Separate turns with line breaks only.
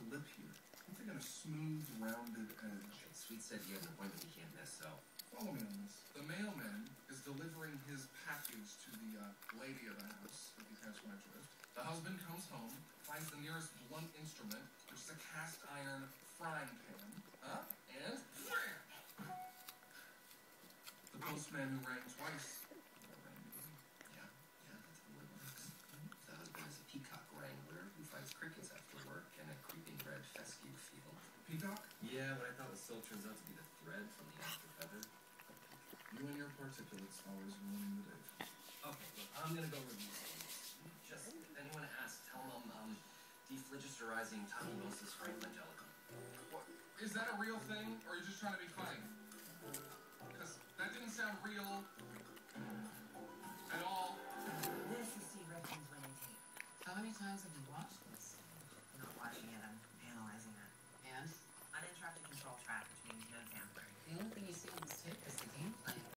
lip here. I'm thinking a smooth, rounded edge.
Okay, Sweet said he has an appointment he can't miss, so...
Follow me on this. The mailman is delivering his package to the lady of the house, if you catch my drift. The husband comes home, finds the nearest blunt instrument, which is a cast iron frying pan, and wham! The postman who rang twice.
Yeah, that's how it works. The husband is a peacock wrangler who finds crickets after work in a creeping red fescue field.
Peacock?
Yeah, what I thought was silk turns out to be the thread from the after feather.
You and your particulates always ruining the day.
Okay, look, I'm gonna go review things. Just, if anyone asks, tell them I'm dephlogisterizing tuberculosis franklingelica.
What? Is that a real thing, or are you just trying to be funny? Because that didn't sound real at all.
This is C. Redfield's wedding tape. How many times have you watched